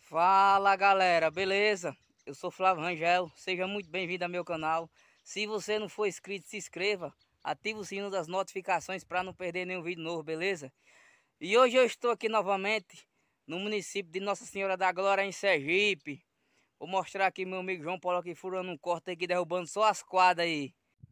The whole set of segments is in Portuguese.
Fala galera, beleza? Eu sou Flávio Rangel, seja muito bem-vindo ao meu canal. Se você não for inscrito, se inscreva, ative o sino das notificações para não perder nenhum vídeo novo, beleza? E hoje eu estou aqui novamente no município de Nossa Senhora da Glória, em Sergipe. Vou mostrar aqui meu amigo João Paulo aqui furando um corte aqui, derrubando só as quadras aí.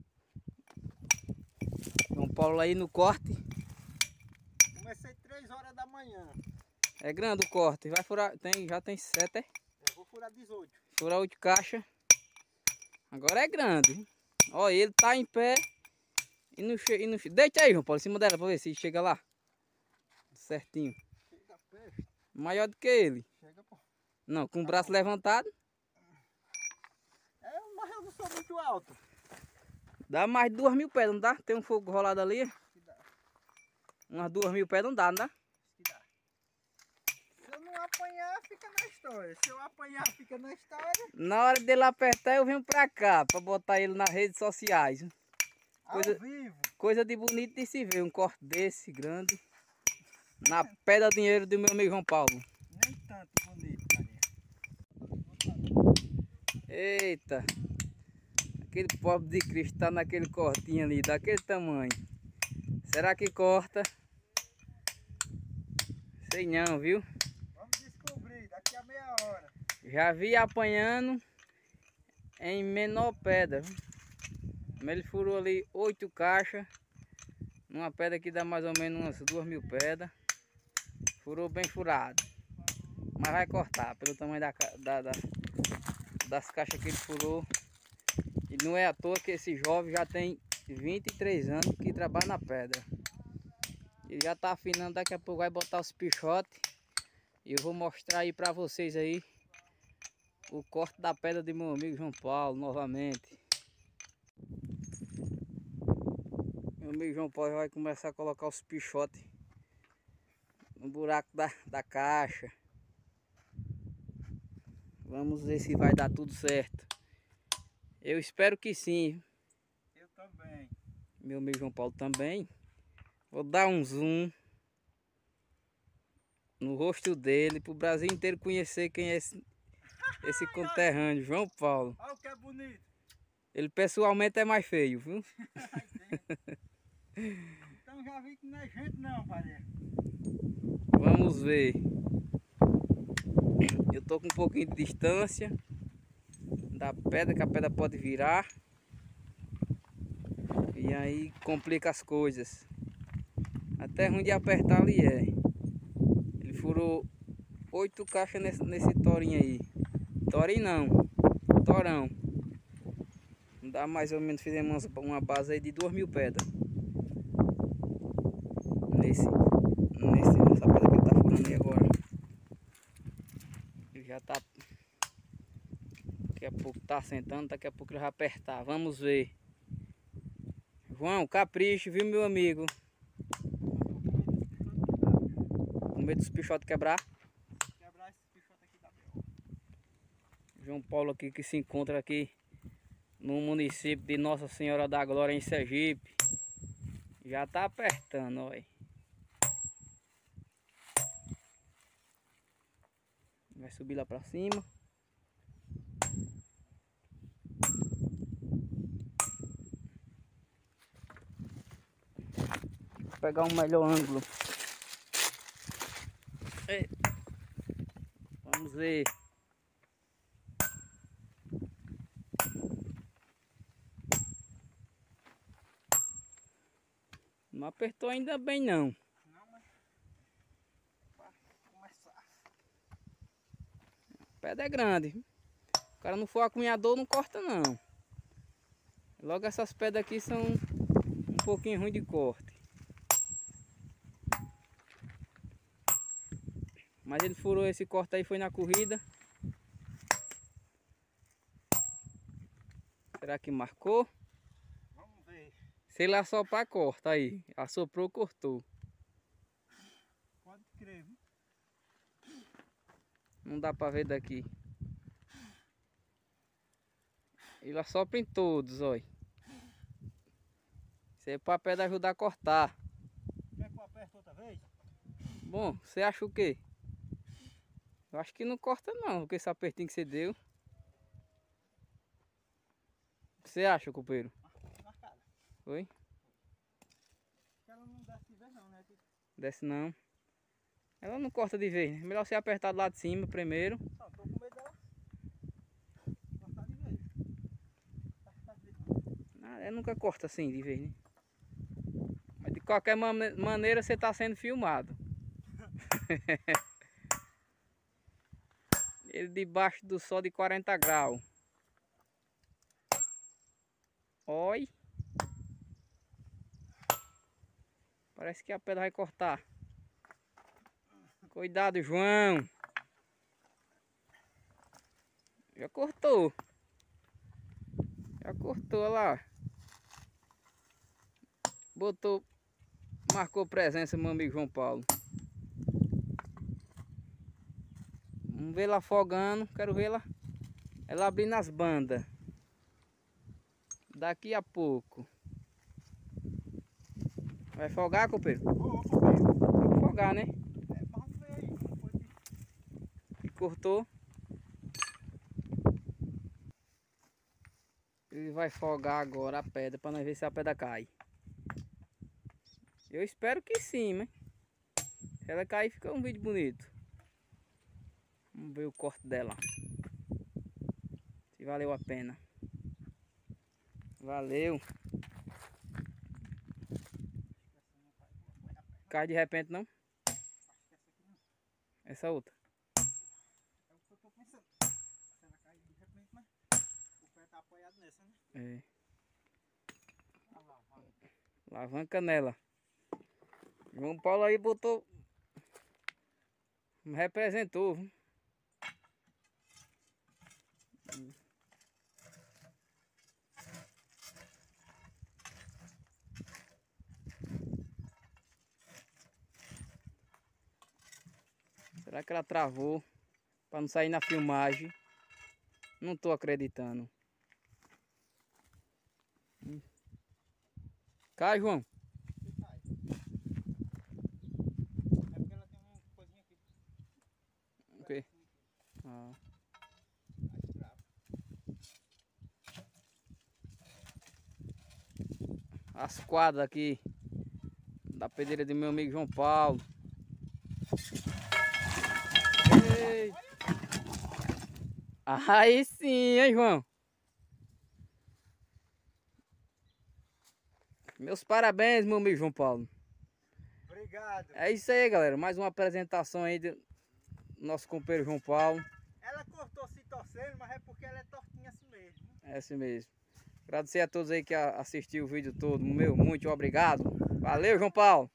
João Paulo aí no corte. Comecei 3 horas da manhã. É grande o corte, vai furar, já tem 7, é? Eu vou furar 18. Furar 8 caixas. Agora é grande. Ó, ele tá em pé e não chega. Deita aí, João Paulo, em cima dela pra ver se chega lá. Certinho. Chega perto. Maior do que ele. Chega, pô. Não, com o braço levantado. Mas eu não sou muito alto. Dá mais de 2.000 pés, não dá? Tem um fogo rolado ali. Acho que dá. Umas 2.000 pés não dá, não dá? Acho que dá. Se eu não apanhar, fica na história. Se eu apanhar, fica na história. Na hora dele apertar, eu venho pra cá, pra botar ele nas redes sociais. Ao vivo. Coisa de bonito de se ver, um corte desse, grande. Na pedra dinheiro do meu amigo João Paulo. Nem tanto bonito, carinha. Eita. Aquele pobre de Cristo tá naquele cortinho ali, daquele tamanho. Será que corta? Sei não, viu? Vamos descobrir daqui a meia hora. Já vi apanhando em menor pedra. Ele furou ali 8 caixas. Numa pedra que dá mais ou menos umas 2.000 pedras. Furou bem furado. Mas vai cortar pelo tamanho das caixas que ele furou. E não é à toa que esse jovem já tem 23 anos que trabalha na pedra. Ele já tá afinando, daqui a pouco vai botar os pichotes. E eu vou mostrar aí pra vocês aí o corte da pedra de meu amigo João Paulo novamente. Meu amigo João Paulo vai começar a colocar os pichotes no buraco da caixa. Vamos ver se vai dar tudo certo. Eu espero que sim. Eu também. Meu amigo João Paulo também. Vou dar um zoom no rosto dele para o Brasil inteiro conhecer quem é esse conterrâneo, João Paulo. Olha o que é bonito. Ele pessoalmente é mais feio, viu? Então já vi que não é gente não, parceiro. Vamos ver. Eu tô com um pouquinho de distância da pedra, que a pedra pode virar. E aí complica as coisas. Até ruim de apertar ali é. Ele furou 8 caixas nesse torinho aí. Torinho não, torão. Dá mais ou menos, fizemos uma base aí de 2.000 pedras. Nessa pedra que ele tá furando aí agora. Ele já tá. Daqui a pouco tá sentando, daqui a pouco ele vai apertar. Vamos ver. João, capricho, viu, meu amigo? Com medo dos pichotes quebrar. Quebrar esse pichote aqui da B.O. João Paulo aqui que se encontra aqui no município de Nossa Senhora da Glória, em Sergipe. Já tá apertando, olha. Vai subir lá pra cima. Vou pegar um melhor ângulo. Vamos ver. Não apertou ainda bem não. Não, mas para começar. A pedra é grande. O cara não for acunhador, não corta não. Logo essas pedras aqui são um pouquinho ruim de corte. Mas ele furou esse corte aí, foi na corrida. Será que marcou? Vamos ver. Se ele assoprar, corta aí. Assoprou, cortou. Pode crer, viu? Não dá pra ver daqui. Ele assopra em todos, olha. Isso aí é pra pedra ajudar a cortar. Quer que eu aperte outra vez? Bom, você acha o quê? Eu acho que não corta não, com esse apertinho que você deu. O que você acha, companheiro? Marcada. Foi? Ela não desce de vez não, né? Desce não. Ela não corta de vez, né? Melhor você apertar do lado de cima primeiro. Não, tô com medo dela cortar de vez. Ela nunca corta assim de vez, né? Mas de qualquer maneira você está sendo filmado. Ele debaixo do sol de 40 graus. Oi. Parece que a pedra vai cortar. Cuidado, João. Já cortou. Já cortou, olha lá. Botou, marcou presença, meu amigo João Paulo. Vamos ver ela afogando. Quero ver ela abrindo as bandas. Daqui a pouco. Vai afogar, companheiro? Vou, companheiro. Vai afogar, né? É, vamos ver aí como foi E cortou. Ele vai afogar agora a pedra para nós ver se a pedra cai. Eu espero que sim, né? Se ela cair, fica um vídeo bonito. Vamos ver o corte dela. Se valeu a pena. Valeu. Cai de repente não? Essa outra. É o que eu tô pensando. Se ela cair de repente, mas o pé tá apoiado nessa, né? É. Alavanca. Alavanca nela. João Paulo aí botou. Me representou. Viu? Será que ela travou para não sair na filmagem? Não tô acreditando. Cai, João. Cai. É porque ela tem uma coisinha aqui. O quê? Ah. Mais brava. As quadras aqui da pedreira do meu amigo João Paulo. Eita. Aí sim, hein, João? Meus parabéns, meu amigo João Paulo. Obrigado. É isso aí, galera. Mais uma apresentação aí do nosso companheiro João Paulo. Ela cortou se torcendo, mas é porque ela é tortinha assim mesmo. É assim mesmo. Agradecer a todos aí que assistiram o vídeo todo. Meu, muito obrigado. Valeu, João Paulo.